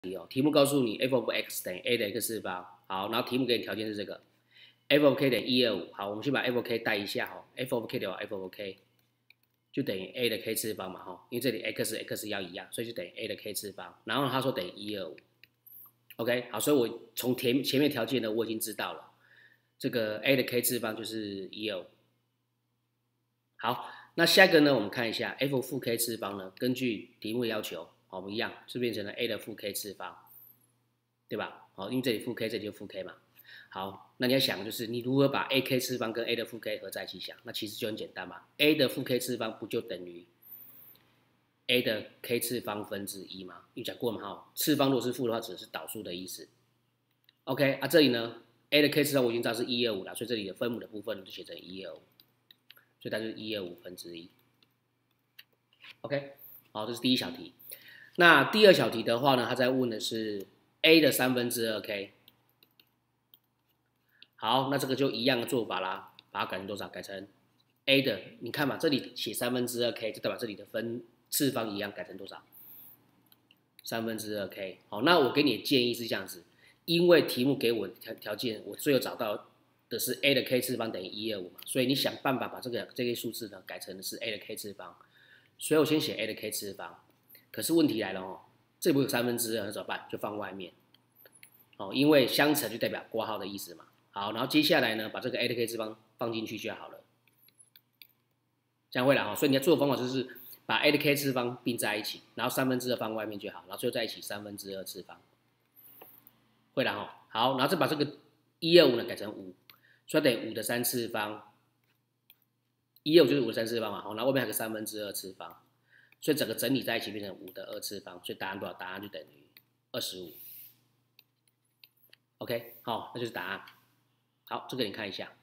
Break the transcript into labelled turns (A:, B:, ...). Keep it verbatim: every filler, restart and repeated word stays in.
A: 题哦，题目告诉你 f of x 等于 a 的 x 次方，好，然后题目给你条件是这个 f of k 等于一二五，好，我们先把 f of k 带一下哈 ，f of k 等于 f of k 就等于 a 的 k 次方嘛哈，因为这里 x x 要一样，所以就等于 a 的 k 次方，然后他说等于一二五 ，OK， 好，所以我从前前面条件呢我已经知道了，这个 a 的 k 次方就是一二五，好，那下一个呢我们看一下 f 负 k 次方呢，根据题目要求。好，我们一样是变成了 a 的负 k 次方，对吧？好，因为这里负 k， 这里就负 k 嘛。好，那你要想就是你如何把 a k 次方跟 a 的负 k 合在一起想，那其实就很简单嘛。a 的负 k 次方不就等于 a 的 k 次方分之一吗？有讲过嘛？哈，次方如果是负的话，只是导数的意思。OK， 啊，这里呢 a 的 k 次方我已经知道是一二五了，所以这里的分母的部分就写成一二五，所以它就是一二五分之一。OK， 好，这是第一小题。那第二小题的话呢，他在问的是 a 的三分之二 k。好，那这个就一样的做法啦，把它改成多少？改成 a 的，你看嘛，这里写三分之二 k， 就代表这里的分次方一样，改成多少？三分之二 k。好，那我给你的建议是这样子，因为题目给我条条件，我最后找到的是 a 的 k 次方等于一二五嘛，所以你想办法把这个这个数字呢改成的是 a 的 k 次方，所以我先写 a 的 k 次方。可是问题来了哦，这不有三分之二，那怎么办？就放外面，哦，因为相乘就代表括号的意思嘛。好，然后接下来呢，把这个 a 的 k 次方放进去就好了，这样会了哈。所以你要做的方法就是把 a 的 k 次方并在一起，然后三分之二放外面就好，然后最后在一起三分之二次方，会了哈。好，然后再把这个一二五呢改成五，所以等于五的三次方，一二五就是五的三次方嘛，好，然后外面还有个三分之二次方。所以整个整理在一起变成五的二次方，所以答案多少？答案就等于二十五。OK， 好，那就是答案。好，这个你看一下。